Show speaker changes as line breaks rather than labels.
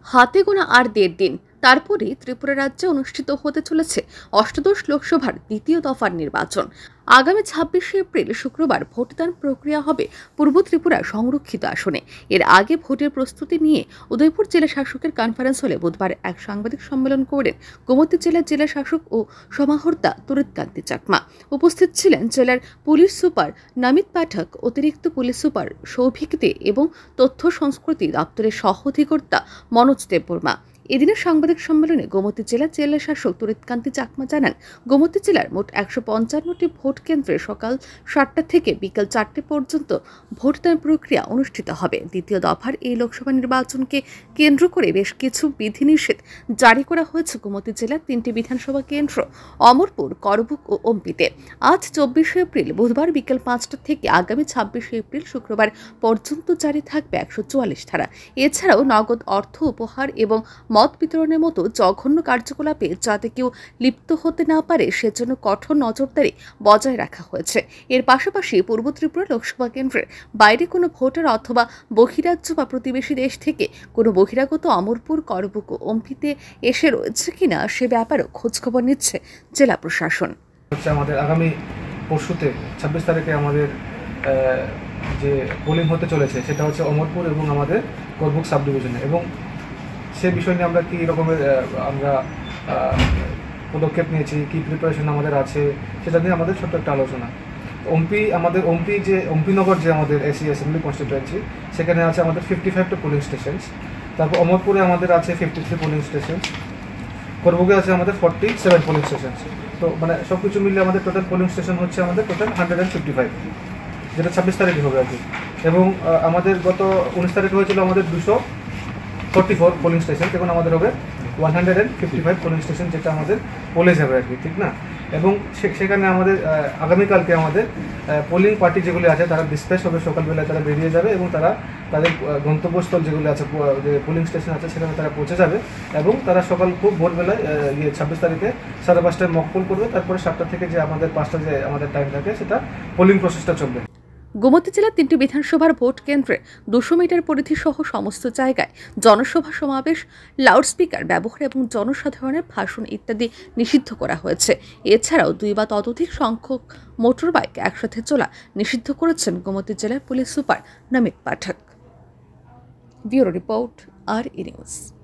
হাতে গোনা আর ১.৫ দিন, তারপরেই ত্রিপুরা রাজ্যে অনুষ্ঠিত হতে চলেছে অষ্টাদশ লোকসভার দ্বিতীয় দফার নির্বাচন। আগামী ২৬শে এপ্রিল শুক্রবার ভোটদান প্রক্রিয়া হবে পূর্ব ত্রিপুরা সংরক্ষিত আসনে। এর আগে ভোটের প্রস্তুতি নিয়ে উদয়পুর জেলা শাসকের কনফারেন্স হলে বুধবার এক সাংবাদিক সম্মেলন করেন গোমতী জেলার জেলা শাসক ও সমাহর্তা তরিৎকান্তি চাকমা। উপস্থিত ছিলেন জেলার পুলিশ সুপার নমিত পাঠক, অতিরিক্ত পুলিশ সুপার সৌভিক দে এবং তথ্য সংস্কৃতি দপ্তরের সহ অধিকর্তা মনোজ দেববর্মা। এদিনের সাংবাদিক সম্মেলনে গোমতী জেলার জেলা শাসক তরিৎকান্তি চাকমা জানান, গোমতী জেলার মোট ১৫৫টি ভোট কেন্দ্রে সকাল ৭টা থেকে বিকেল ৪টে পর্যন্ত ভোটদান প্রক্রিয়া অনুষ্ঠিত হবে। দ্বিতীয় দফার এই লোকসভা নির্বাচনকে কেন্দ্র করে বেশ কিছু বিধিনিষেধ জারি করা হয়েছে গোমতী জেলার ৩টি বিধানসভা কেন্দ্র অমরপুর, করবুক ও অম্পিতে। আজ ২৪শে এপ্রিল বুধবার বিকেল ৫টা থেকে আগামী ২৬শে এপ্রিল শুক্রবার পর্যন্ত জারি থাকবে ১৪৪ ধারা। এছাড়াও নগদ অর্থ উপহার এবং মত বিতরণের মতো জঘন্য কার্যকলাপে যাতে কেউ লিপ্ত হতে না পারে সেজন্য কঠোর নজরদারি বজায় রাখা হয়েছে। এর পাশাপাশি পূর্ব ত্রিপুরা লোকসভা কেন্দ্রের বাইরে কোনো ভোটার অথবা বহিরাজ্য বা প্রতিবেশী দেশ থেকে কোনো বহিরাগত অমরপুর, করবুক ও অম্পিতে এসে রয়েছে কিনা সে ব্যাপারেও খোঁজখবর নিচ্ছে জেলা প্রশাসন।
আমাদের আগামী পরশুতে ২৬ তারিখে আমাদের যে পোলিং হতে চলেছে সেটা হচ্ছে অমরপুর এবং আমাদের করবুক সাব ডিভিশনে, এবং সে বিষয় নিয়ে আমরা কী রকমের আমরা পদক্ষেপ নিয়েছি, কী প্রিপারেশন আমাদের আছে সেটা নিয়ে আমাদের ছোট্ট একটা আলোচনা। আমাদের অম্পিনগর যে আমাদের এসি অ্যাসেম্বলি কনস্টিটুয়েন্সি, সেখানে আছে আমাদের 55টা পোলিং স্টেশনস। তারপর অমরপুরে আমাদের আছে 53 পোলিং স্টেশনস, করবুকে আছে আমাদের 47 পোলিং স্টেশনস। তো মানে সব কিছু মিলে আমাদের টোটাল পোলিং স্টেশন হচ্ছে আমাদের টোটাল 155, যেটা ২৬ তারিখে হবে আর কি। এবং আমাদের গত 19 তারিখে হয়েছিল আমাদের 244 পোলিং স্টেশন, এখন আমাদের হবে 155 পোলিং স্টেশন, যেটা আমাদের পোলে যাবে আর কি, ঠিক না? এবং সেখানে আমাদের আগামীকালকে আমাদের পোলিং পার্টি যেগুলি আছে তারা ডিসপ্যাচ হবে, সকালবেলায় তারা বেরিয়ে যাবে এবং তারা তাদের গন্তব্যস্থল যেগুলি আছে, যে পোলিং স্টেশন আছে সেখানে তারা পৌঁছে যাবে এবং তারা খুব ভোরবেলায় ২৬ তারিখে 5:30টায় মক পোল করবে। তারপরে 7টা থেকে যে আমাদের 5টা যে আমাদের টাইম থাকে সেটা পোলিং প্রসেসটা চলবে।
গোমতী জেলার ৩টি বিধানসভার ভোট কেন্দ্রে ২০০ মিটার পরিধি সহ সমস্ত জায়গায় জনসভা সমাবেশ, লাউডস্পিকার ব্যবহার এবং জনসাধারণের ভাষণ ইত্যাদি নিষিদ্ধ করা হয়েছে। এছাড়াও ২ বা ততোধিক সংখ্যক মোটর বাইক একসাথে চলা নিষিদ্ধ করেছেন গোমতী জেলার police super Namit Pathak. Bureau report, R E news.